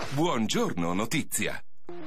Buongiorno notizia.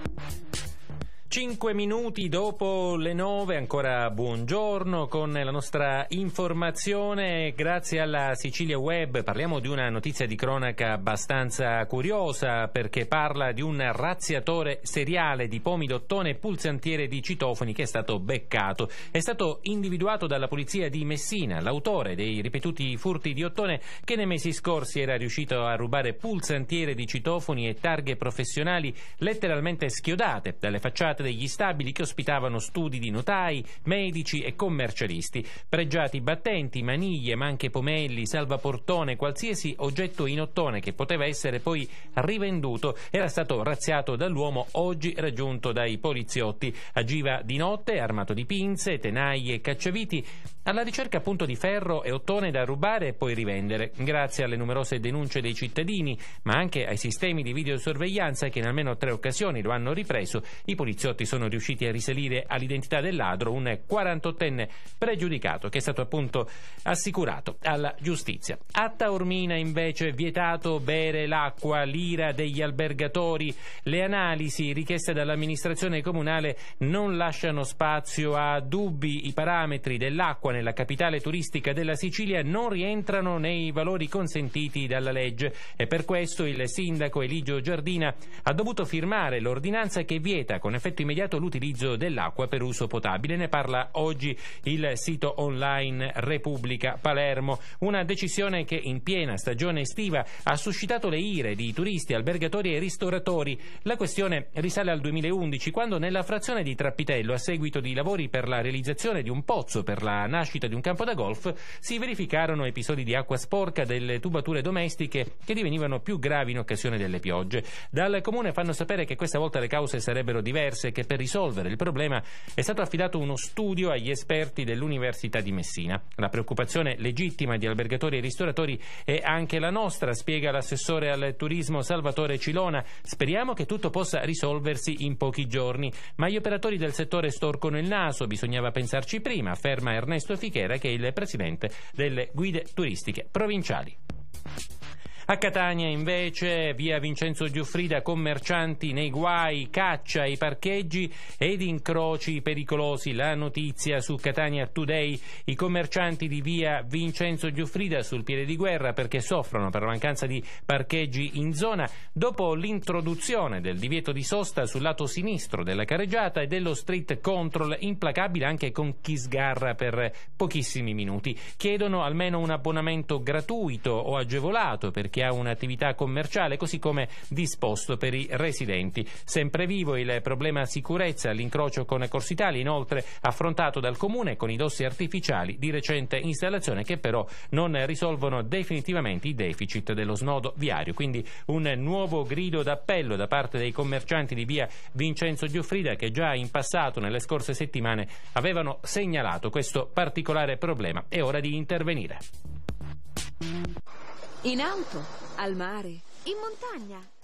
5 minuti dopo le 9, ancora buongiorno con la nostra informazione. Grazie alla Sicilia Web parliamo di una notizia di cronaca abbastanza curiosa, perché parla di un razziatore seriale di pomi d'ottone e pulsantiere di citofoni che è stato beccato. È stato individuato dalla polizia di Messina l'autore dei ripetuti furti di ottone, che nei mesi scorsi era riuscito a rubare pulsantiere di citofoni e targhe professionali letteralmente schiodate dalle facciate degli stabili che ospitavano studi di notai, medici e commercialisti. Pregiati battenti, maniglie, ma anche pomelli, salvaportone, qualsiasi oggetto in ottone che poteva essere poi rivenduto era stato razziato dall'uomo oggi raggiunto dai poliziotti. Agiva di notte, armato di pinze, tenaglie e cacciaviti, alla ricerca appunto di ferro e ottone da rubare e poi rivendere. Grazie alle numerose denunce dei cittadini, ma anche ai sistemi di videosorveglianza che in almeno 3 occasioni lo hanno ripreso, i poliziotti sono riusciti a risalire all'identità del ladro, un 48enne pregiudicato che è stato appunto assicurato alla giustizia. A Taormina invece vietato bere l'acqua, l'ira degli albergatori. Le analisi richieste dall'amministrazione comunale non lasciano spazio a dubbi. I parametri dell'acqua nella capitale turistica della Sicilia non rientrano nei valori consentiti dalla legge e per questo il sindaco Eligio Giardina ha dovuto firmare l'ordinanza che vieta con effetto immediato l'utilizzo dell'acqua per uso potabile. Ne parla oggi il sito online Repubblica Palermo. Una decisione che in piena stagione estiva ha suscitato le ire di turisti, albergatori e ristoratori. La questione risale al 2011, quando nella frazione di Trappitello, a seguito di lavori per la realizzazione di un pozzo per la nascita di un campo da golf, si verificarono episodi di acqua sporca delle tubature domestiche che divenivano più gravi in occasione delle piogge. Dal comune fanno sapere che questa volta le cause sarebbero diverse, che per risolvere il problema è stato affidato uno studio agli esperti dell'Università di Messina. La preoccupazione legittima di albergatori e ristoratori è anche la nostra, spiega l'assessore al turismo Salvatore Cilona. Speriamo che tutto possa risolversi in pochi giorni, ma gli operatori del settore storcono il naso, bisognava pensarci prima, afferma Ernesto Fichera, che è il presidente delle guide turistiche provinciali. A Catania invece, via Vincenzo Giuffrida, commercianti nei guai, caccia ai parcheggi ed incroci pericolosi. La notizia su Catania Today: i commercianti di via Vincenzo Giuffrida sul piede di guerra perché soffrono per la mancanza di parcheggi in zona dopo l'introduzione del divieto di sosta sul lato sinistro della carreggiata e dello street control implacabile anche con chi sgarra per pochissimi minuti. Chiedono almeno un abbonamento gratuito o agevolato per chi ha un'attività commerciale, così come disposto per i residenti. Sempre vivo il problema sicurezza all'incrocio con Corso Italia, inoltre affrontato dal comune con i dossi artificiali di recente installazione, che però non risolvono definitivamente i deficit dello snodo viario. Quindi un nuovo grido d'appello da parte dei commercianti di via Vincenzo Giuffrida, che già in passato, nelle scorse settimane, avevano segnalato questo particolare problema. È ora di intervenire. In auto, al mare, in montagna.